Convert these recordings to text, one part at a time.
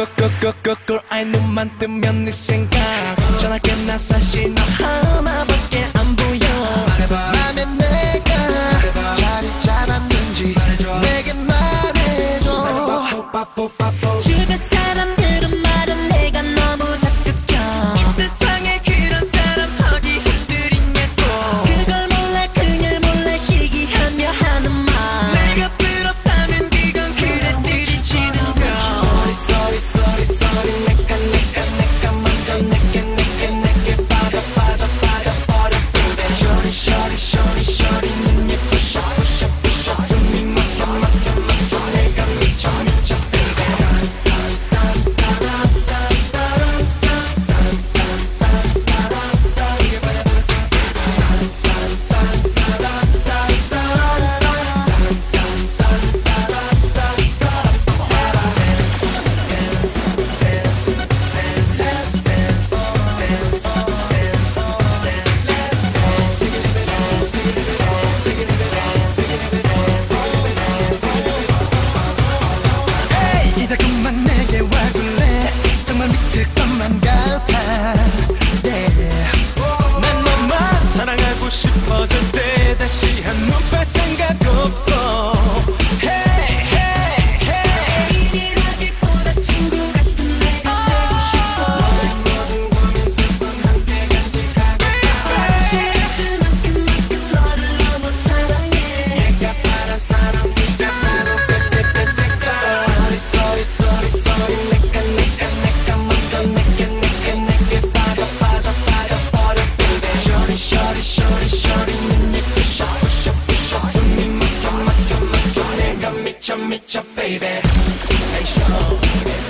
꿀꿀꿀꿀꿀꿀 아이 눈만 뜨면 네 생각 전화게 나 사실 너 하나밖에 안 보여 맘에 내가 자리 잡았는지 내게 말해줘 주변 사람들은 말은 내가 너무 적극적 세상에 그런 사람 어디 흩들이냐고 그걸 몰라 그걸 몰라 시기하며 하는 말 내가 부럽다면 그건 그래 들이치는 거 Sorry 내가 먼저 내게 빠져버려 baby Shorty 눈 예쁘 부셔 숨이 막혀 내가 미쳐 이제 그만 내게 와줄래 정말 미칠 것만 같아 난 너만 사랑하고 싶어질 때 다시 한 번 뺄 생각 없어 Hey hey hey 애인이라기보다 친구 같은 내가 되고 싶어 너의 모든 고민 슬픔 함께 간직하고 시간을 만큼 너를 너무 사랑해 내가 바란 사람 네가 바로 Sorry 내가 먼저 내게 빠져버려 baby Shorty 눈 예쁘 부셔 숨이 막혀 내가 미쳐 baby Hey show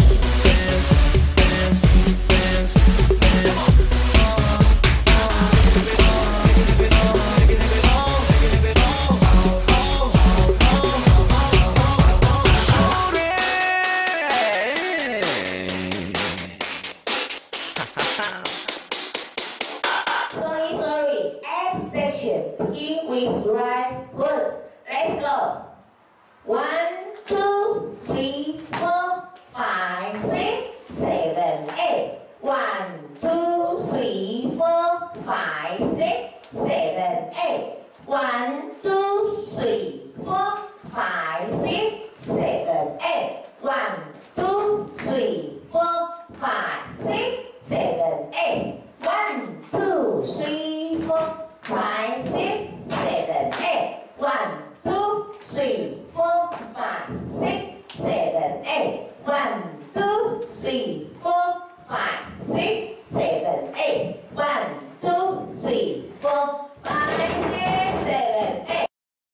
Sorry, X section. Begin with right foot. Let's go. 1, 2, 3, 4, 5, 6, 7, 8. 1, 2, 3, 4, 5, 6, 7, 8. 1, 2, 3, 4, 5, 6, 7, 8. 1, 2, 3, 4, 5, 6, 7, 8. 1, 2, 3, 4, 5, 6, 7, 8. 1, 2, 3, 4, 5, 6, 7, 8. 1, 2, 3, 4, 5, 6, 7, 8. 1, 2, 3, 4, 5, 6, 7, 8.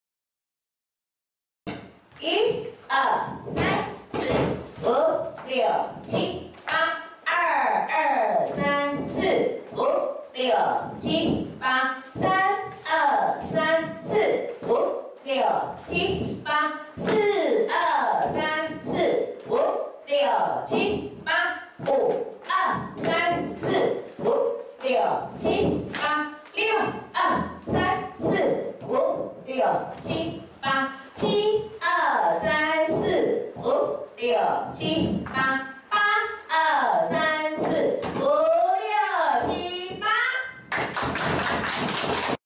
1, 2, 3, 4, 5, 6, 7, 8. 2, 2, 3, 4, 5, 6, 7, 8. 3, 2, 3, 4, 5, 6, 7, 8. 4, 2, 3, 4, 5, 6, 7, 8. 5, 2, 3, 4, 5, 6, 7, 8. 6, 2, 3, 4, 5, 6, 7, 8. 7, 2, 3, 4, 5, 6, 7,